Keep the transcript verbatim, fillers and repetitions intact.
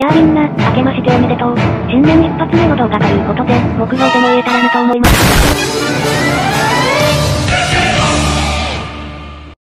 やあみんな、明けましておめでとう。新年一発目の動画ということで、目標でも言えたらなと思います。